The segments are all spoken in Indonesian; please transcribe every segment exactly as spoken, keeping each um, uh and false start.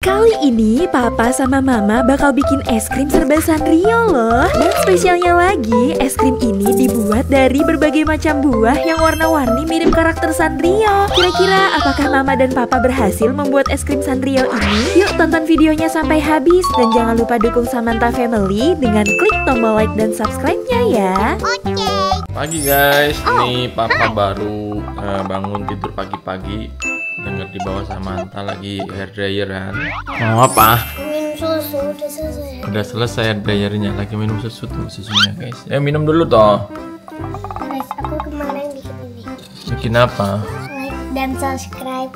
Kali ini Papa sama Mama bakal bikin es krim serba Sanrio loh. Dan spesialnya lagi, es krim ini dibuat dari berbagai macam buah yang warna-warni mirip karakter Sanrio. Kira-kira apakah Mama dan Papa berhasil membuat es krim Sanrio ini? Yuk tonton videonya sampai habis. Dan jangan lupa dukung Samantha Family dengan klik tombol like dan subscribe-nya ya. Oke. Pagi guys, ini Papa baru uh, bangun tidur pagi-pagi. Dengar di bawah Samantha lagi hair dryeran. Mau apa? Minum susu, udah selesai. Udah selesai hair dryernya, lagi minum susu tuh susunya guys. Ya minum dulu toh. Guys, aku kemarin bikin ini. Bikin apa? Like dan subscribe.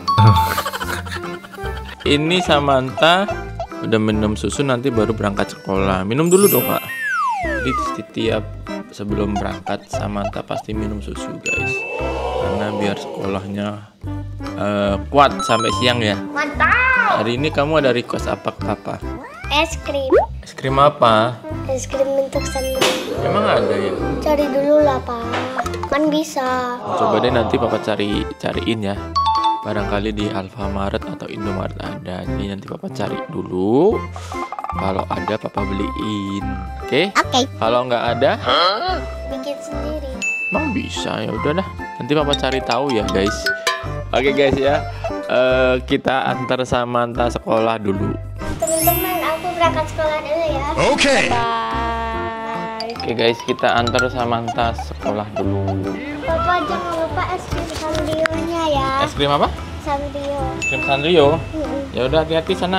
Ini Samantha udah minum susu, nanti baru berangkat sekolah. Minum dulu dong Pak. Jadi setiap sebelum berangkat Samantha pasti minum susu guys, karena biar sekolahnya uh, kuat sampai siang ya. Mantap. Hari ini kamu ada request apa ke Papa? Es krim. Es krim apa? Es krim bentuk sandwich. Emang ada ya? Cari dulu lah, Pak. Kan bisa. Coba deh nanti Papa cari cariin ya. Barangkali di Alfamaret atau Indomaret ada. Jadi nanti Papa cari dulu. Kalau ada Papa beliin. Oke? Oke. Okay. Kalau nggak ada, Bikin sendiri. emang bisa ya udah dah. Nanti Papa cari tahu ya guys. Oke guys ya. Uh, kita antar Samantha sekolah dulu. Teman-teman, aku berangkat sekolah dulu ya. Oke. Okay. Bye. Oke guys, kita antar Samantha sekolah dulu. Papa jangan lupa es krim Sanrio-nya ya. Es krim apa? Sanrio. Es krim Sanrio. Mm-mm. Ya udah hati-hati sana.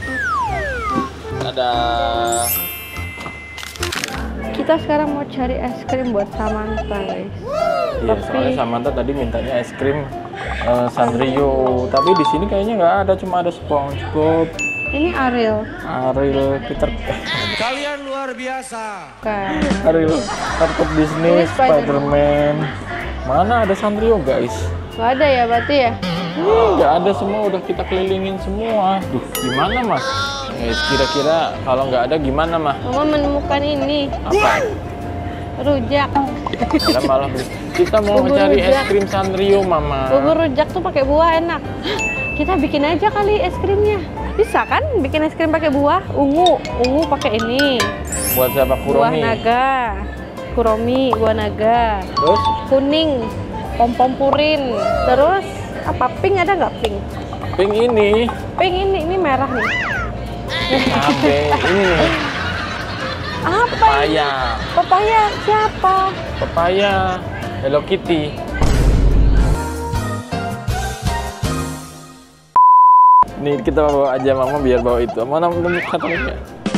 Dadah. Kita sekarang mau cari es krim buat Samantha guys. Iya, Tapi- soalnya Samantha tadi mintanya es krim uh, Sanrio. Tapi di sini kayaknya nggak ada, cuma ada SpongeBob, Ini Ariel. Ariel, Peter, Kalian luar biasa. Bukan. Ariel, kartun Disney, Ini Spider-Man. Spider-Man. Mana ada Sanrio guys? Gak ada ya berarti ya? Hmm, nggak ada, semua udah kita kelilingin semua. Duh, gimana mas? Eh, kira-kira kalau nggak ada gimana mah? Mama menemukan ini. Apa? Rujak. Kita malah beli. Kita mau Bubur cari es rujak. krim Sanrio mama. Bubur rujak tuh pakai buah enak. Kita bikin aja kali es krimnya. Bisa kan bikin es krim pakai buah? Ungu, ungu pakai ini. Buat siapa? Buah Kuromi. naga. Kuromi, buah naga. Terus Kuning, pom-pom purin. Terus apa pink ada nggak pink? pink ini. Pink ini, ini merah nih. Abe, ini nih. Apa ini? Papaya. Papaya siapa? Papaya. Hello Kitty. Nih kita bawa aja mama biar bawa itu. Mana belum katanya?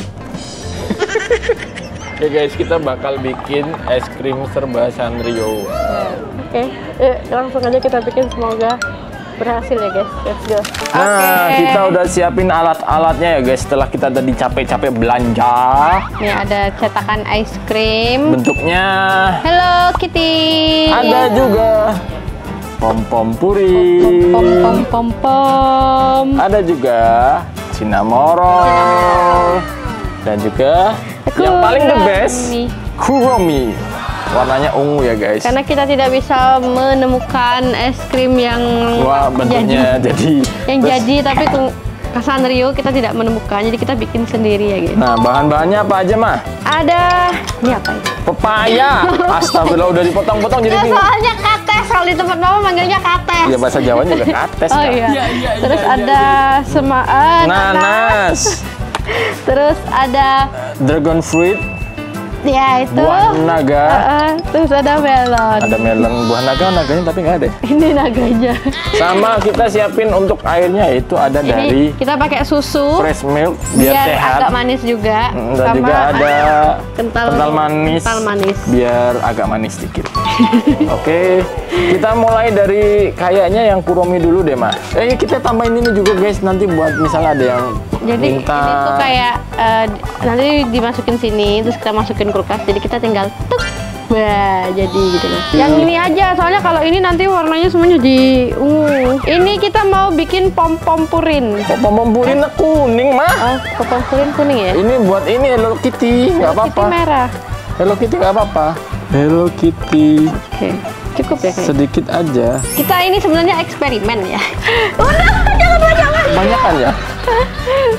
Oke guys, kita bakal bikin es krim serba Sanrio. Oke, yuk, langsung aja kita bikin, semoga berhasil ya guys. Let's go. Nah, Oke. kita udah siapin alat-alatnya ya guys. Setelah kita tadi capek-capek belanja, Nih ada cetakan ice cream. bentuknya Hello Kitty. ada juga pom-pom puri. Pom pom pom pom. Ada juga cinnamoroll. Dan juga yang paling the best, Kuromi. Kuromi. Warnanya ungu ya guys. Karena kita tidak bisa menemukan es krim yang Wah, bentuknya jadi. yang Terus- jadi tapi ke Sanrio kita tidak menemukan. Jadi kita bikin sendiri ya guys. Nah, bahan-bahannya apa aja mah? Ada ini apa ini? Pepaya. Astagfirullah, udah dipotong-potong jadi Ya, bingung. soalnya kates, kalau di tempat mama manggilnya kates. Ya bahasa Jawanya juga kates Oh kan. iya. Terus ada sema eh, nanas. Nanas, Terus ada dragon fruit, ya itu. buah naga. Eh, terus ada melon. Ada melon, buah naga, naganya tapi nggak ada. Ini naganya. Sama kita siapin untuk airnya itu ada dari Ini kita pakai susu fresh milk biar, biar sehat. agak manis juga. Mm, Dan juga ada kental, kental manis, kental manis. biar agak manis sedikit. Oke, kita mulai dari kayaknya yang Kuromi dulu deh, Mah. Eh, kita tambahin ini juga guys, nanti buat misalnya ada yang Jadi minta. ini tuh kayak eh, nanti dimasukin sini, terus kita masukin kulkas. Jadi kita tinggal tuk, wah jadi gitu loh. Yang ini aja, soalnya kalau ini nanti warnanya semuanya di ungu. Ini kita mau bikin pom pom purin. Kok pom-pom purin kuning, Mah? Oh, pom pom purin kuning ya? Ini buat ini Hello Kitty, nggak Ini apa-apa. merah. Hello Kitty nggak apa-apa. Hello Kitty, Oke, cukup ya kayaknya. sedikit aja. Kita ini sebenarnya eksperimen ya. Udah, jangan jangan. Kebanyakan ya.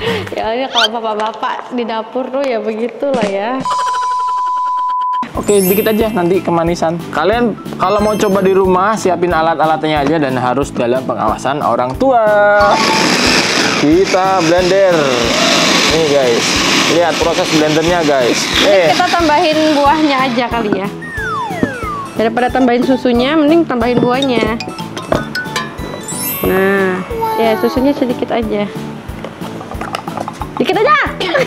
Ya ini kalau bapak-bapak di dapur tuh ya begitulah ya. Oke, dikit aja nanti kemanisan. Kalian kalau mau coba di rumah, siapin alat-alatnya aja dan harus dalam pengawasan orang tua. Kita blender. Nih guys, lihat proses blendernya guys. Eh, Kita tambahin buahnya aja kali ya. Daripada tambahin susunya, mending tambahin buahnya. Nah, ya susunya sedikit aja. Dikit aja.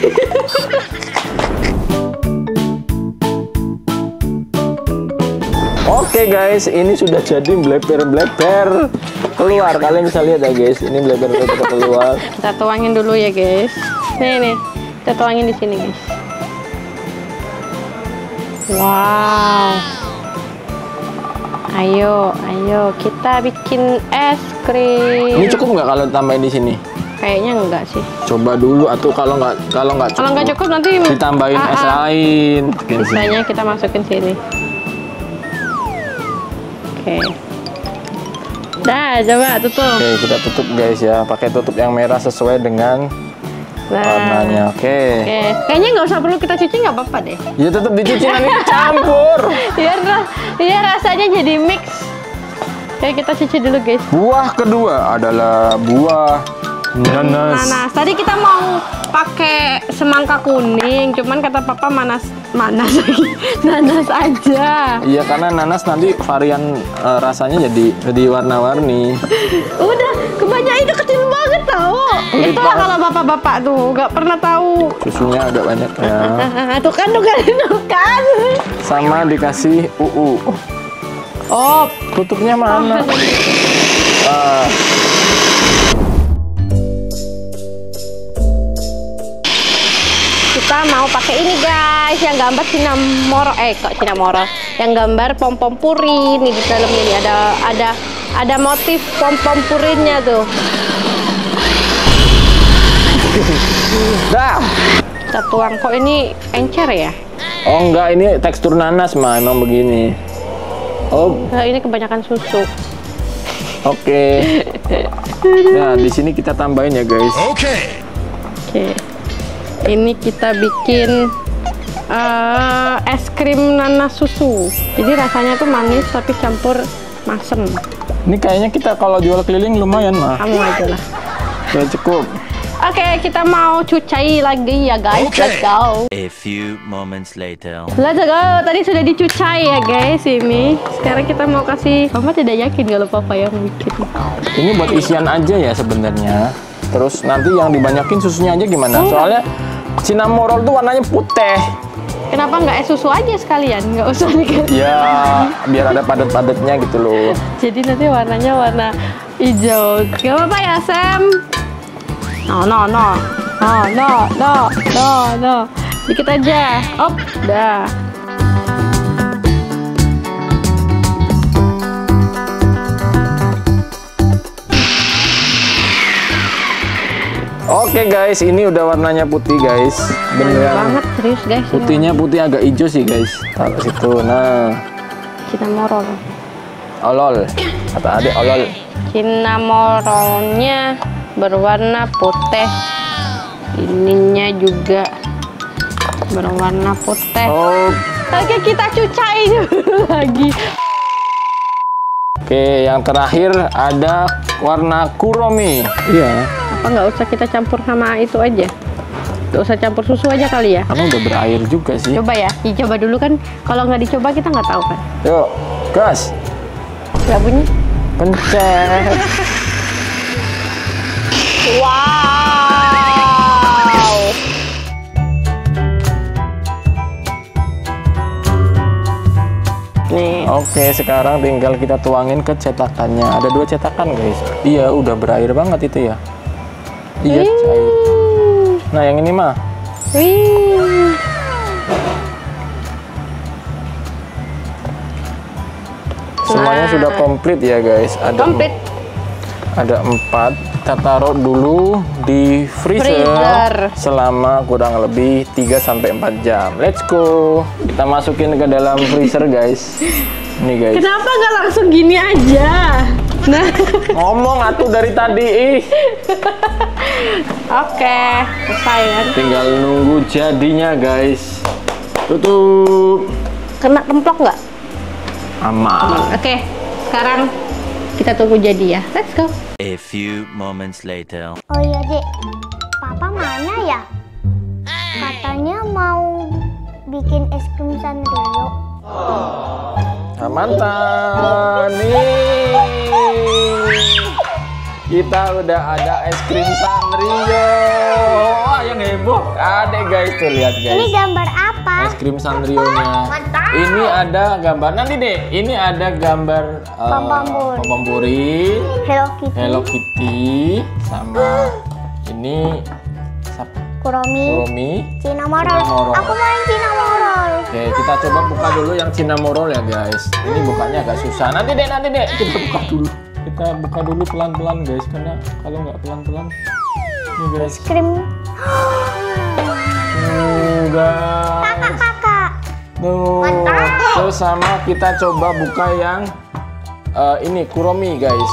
Oke guys, ini sudah jadi bleber-bleber keluar. Kalian bisa lihat ya guys, ini bleber-bleber keluar. Kita tuangin dulu ya guys. Nih nih, kita tuangin di sini guys. Wow. Ayo, ayo kita bikin es krim. Ini cukup nggak kalau tambahin di sini? Kayaknya enggak sih. Coba dulu atau kalau nggak kalau nggak cukup, Kalau nggak cukup nanti ditambahin Ah, es ah. lain. Sisanya kita masukin sini. Oke. Dah, coba tutup. Oke, kita tutup guys ya, pakai tutup yang merah sesuai dengan Nah. warnanya. Oke. Oke, kayaknya nggak usah perlu kita cuci, nggak apa-apa deh. Ya tetap dicuci nanti campur. Biar ra- biar rasanya jadi mix. Oke, kita cuci dulu guys. Buah kedua adalah buah nanas. Nanas. Tadi kita mau pakai semangka kuning, cuman kata papa manas manas lagi. Nanas aja. Iya, karena nanas nanti varian eh, rasanya jadi jadi warna-warni. Udah, kebanyakan itu kecil banget tau. Pelit Itu banget. kalau bapak-bapak tuh nggak pernah tahu. Susunya agak banyak ya. tuh kan, tuh kan, tuh kan. Sama dikasih U U. Oh, Tutupnya mana? Ah, kita mau pakai ini guys, yang gambar Cinnamoro, eh kok Cinnamoro, yang gambar pom pom purin nih di dalamnya nih ada ada ada motif pom pom purinnya tuh. dah. Kita tuang, kok ini encer ya? Oh enggak, ini tekstur nanas mah emang begini. Oh, Nah, ini kebanyakan susu. oke. Nah, di sini kita tambahin ya guys. Okay. Oke. Ini kita bikin eh, es krim nanas susu. Jadi rasanya tuh manis tapi campur masem. Ini kayaknya kita kalau jual keliling lumayan mah. Kamu aja lah. Ya cukup. Oke, kita mau cucai lagi ya guys. Oke. Let's go. A few moments later. Let's go. Tadi sudah dicucai ya guys ini. Sekarang kita mau kasih. Mama tidak yakin kalau papa yang bikin. Ini buat isian aja ya sebenarnya. Terus nanti yang dibanyakin susunya aja gimana? Oh. Soalnya Cinnamoroll tuh warnanya putih. Kenapa nggak es susu aja sekalian? Nggak usah diganti. Ya, biar ada padat-padatnya gitu loh. Jadi nanti warnanya warna hijau. Gak apa-apa ya Sam? No no no no no no no no. Dikit aja. Op, dah. Oke guys, ini udah warnanya putih guys. Beneran. Banget serius guys. Putihnya putih agak hijau sih guys. Taruh situ. Nah, Cinnamoroll. olol. Kata adek olol. Cinnamorollnya berwarna putih. Ininya juga berwarna putih. Oh, Oke, kita cucai dulu lagi. oke, yang terakhir ada warna kuromi. Iya. Apa nggak usah kita campur sama itu aja? Nggak usah campur susu aja kali ya? Karena udah berair juga sih. Coba ya, dicoba dulu kan. Kalau nggak dicoba kita nggak tahu kan. Yuk, gas. Nggak bunyi? Pencet. Wow. Nih. Oke, sekarang tinggal kita tuangin ke cetakannya. Ada dua cetakan guys. Iya, udah berair banget itu ya. Iya, cair. Nah, yang ini mah. Wih. Semuanya Nah. sudah komplit ya guys. Ada Komplit. Ada empat. Kita taruh dulu di freezer, Freezer. selama kurang lebih tiga sampai empat jam. Let's go. Kita masukin ke dalam freezer guys. Nih guys. Kenapa nggak langsung gini aja? Nah, Ngomong atuh dari tadi ih. Oke, selesai kan? Tinggal nunggu jadinya guys. Tutup. Kena templok nggak? Aman. Oke, sekarang kita tunggu jadi ya. Let's go. A few moments later. Oh iya dek, papa mana ya? Katanya mau bikin es krim Sanrio. Nah, mantap nih. Kita udah ada es krim Sanrio. Wah, yang heboh. Ada guys tuh, lihat guys. Ini gambar apa? Es krim Sanrio-nya. Ini ada gambar nanti deh. Ini ada gambar uh, Pom-pom Pom-pom Hello Kitty. Hello Kitty sama ini siapa? Kuromi. Kuromi. Cinnamoroll. Cinnamoroll. Aku main Cinnamoroll. Oke, kita coba buka dulu yang Cinnamoroll ya guys. Ini bukanya agak susah. Nanti deh, nanti deh. Kita buka dulu. Kita buka dulu pelan-pelan guys, karena kalau nggak pelan-pelan, nih guys. Krim. Enggak. Kakak-kakak. Tuh. Terus sama kita coba buka yang uh, ini Kuromi guys.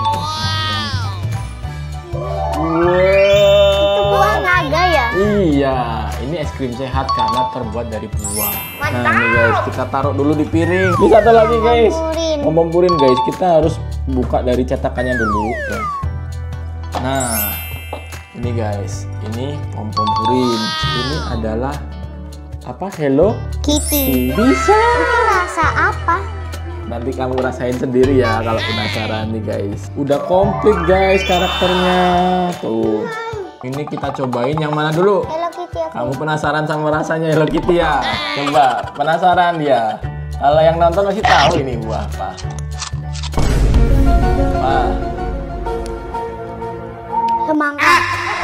Itu buah naga ya? Iya, ini es krim sehat karena terbuat dari buah. Nah, ini guys, kita taruh dulu di piring. Ini satu lagi guys. Pom-pompurin. Pom-pompurin guys, kita harus buka dari cetakannya dulu. Ya. Nah, ini guys, ini pom-pompurin. Ini adalah apa? Hello Kitty. Bisa. Itu rasa apa? Nanti kamu rasain sendiri ya kalau penasaran nih guys. Udah komplit guys karakternya. Tuh. Ini kita cobain yang mana dulu? Hello Kitty aku. Kamu penasaran sama rasanya Hello Kitty ya? Coba, penasaran dia. Kalau yang nonton masih tahu ini buah apa. Wah. Semangka.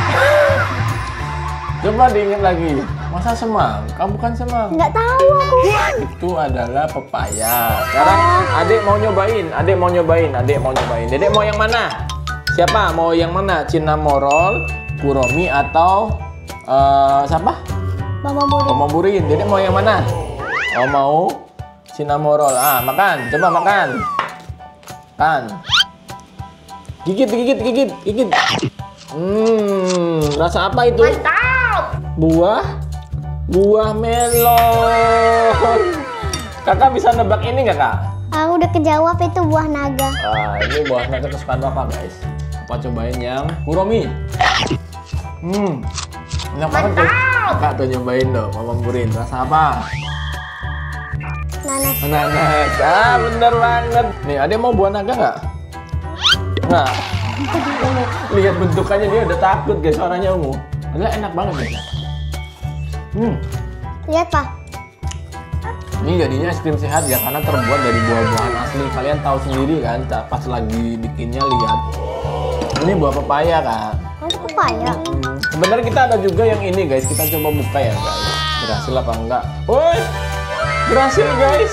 Coba diingat lagi. Masa semangka? Bukan semangka. Nggak tahu aku. Itu adalah pepaya. Sekarang adik mau nyobain. Adik mau nyobain. Adik mau nyobain. Dedek mau yang mana? Siapa? Mau yang mana? Cinnamoroll, Kuromi atau uh, siapa? Pom-pompurin. Pom-pompurin. Dedek mau yang mana? Oh, mau Cinnamoroll. Ah, makan. Coba makan. Makan. Gigit, gigit, gigit, gigit. Hmm, rasa apa itu? Mantap. Buah, buah melon. Kakak bisa nebak ini nggak kak? Aku udah kejawab itu buah naga. Ah, ini buah naga kesukaan bapak guys. Apa cobain yang Kuromi? Hmm, enak banget tuh. Kakak tuh nyobain dong, Pom-pompurin. Rasa apa? Nanas. Nanas. Ah, bener banget. Nih, ada mau buah naga nggak? Nah, lihat bentukannya dia udah takut guys, suaranya ungu. Adalah enak banget guys. Hmm, Lihat pak. ini jadinya es krim sehat ya karena terbuat dari buah-buahan asli. Kalian tahu sendiri kan, pas lagi bikinnya lihat. Ini buah pepaya kak. Oh, pepaya. Hmm. Sebenarnya kita ada juga yang ini guys, kita coba buka ya guys. Berhasil apa enggak? Woi, berhasil guys.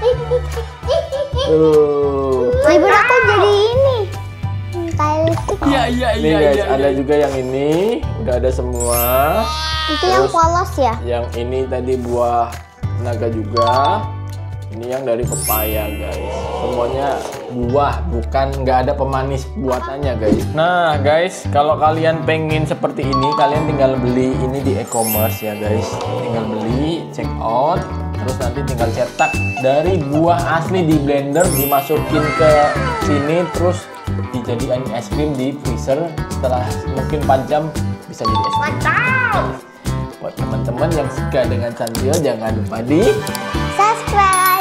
Tuh. Libur aku jadi ini. Kayak lipstick. Iya iya iya. Nih guys, ada juga yang ini, udah ada semua. Itu yang Terus polos ya? Yang ini tadi buah naga juga. Ini yang dari pepaya guys. Semuanya buah, bukan nggak ada pemanis buatannya guys. Nah guys, kalau kalian pengen seperti ini, kalian tinggal beli ini di e-commerce ya guys. Tinggal beli, check out, terus nanti tinggal cetak dari buah asli di blender, dimasukin ke sini, terus dijadikan es krim di freezer. Setelah mungkin empat jam bisa jadi es krim. Mantap! Buat teman-teman yang suka dengan Sanrio, jangan lupa di Subscribe.